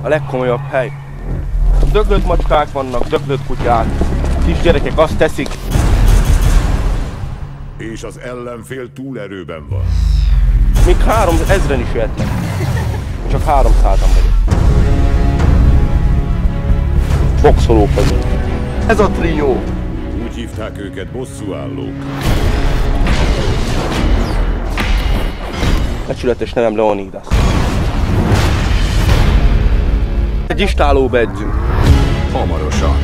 a legkomolyabb hely. Döglött macskák vannak, döglött kutyák, kisgyerekek azt teszik. És az ellenfél túlerőben van. Még 3000-en is jöhetnek. Csak 300-an vagyok. Boxolók vagyunk. Ez a trió. Úgy hívták őket bosszúállók. Becsületes nevem Leonidas. Egy istálóba edzünk. Hamarosan.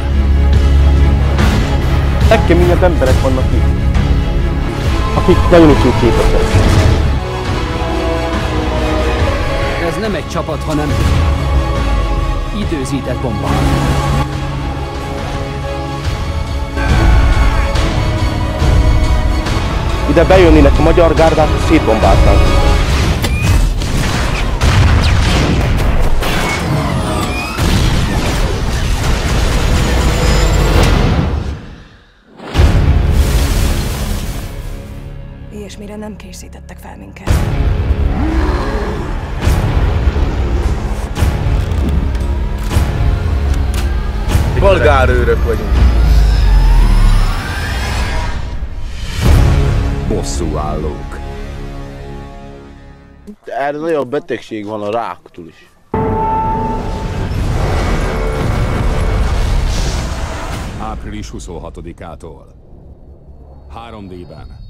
Legkeményebb emberek vannak itt, akik nagyon ütőképesek. Ez nem egy csapat, hanem időzített bomba. Ide bejönnének a magyar gárdát, szétbombáltánk. Ilyesmire nem készítettek fel minket. Bolgárőrök vagyunk. Bosszúállók. Erre nagyon betegség van a ráktól is. Április 26-ától. 3D-ben.